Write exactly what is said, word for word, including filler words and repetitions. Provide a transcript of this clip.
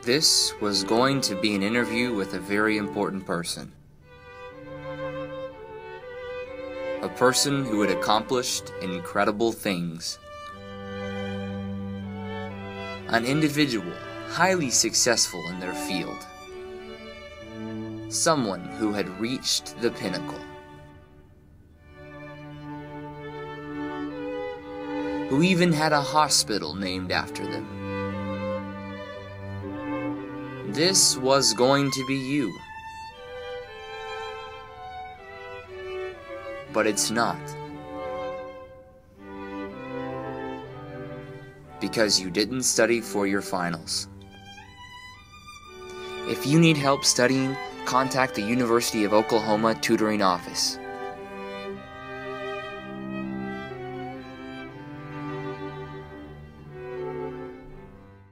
This was going to be an interview with a very important person. A person who had accomplished incredible things. An individual highly successful in their field. Someone who had reached the pinnacle. Who even had a hospital named after them. This was going to be you. But it's not. Because you didn't study for your finals. If you need help studying, contact the University of Oklahoma Tutoring Office.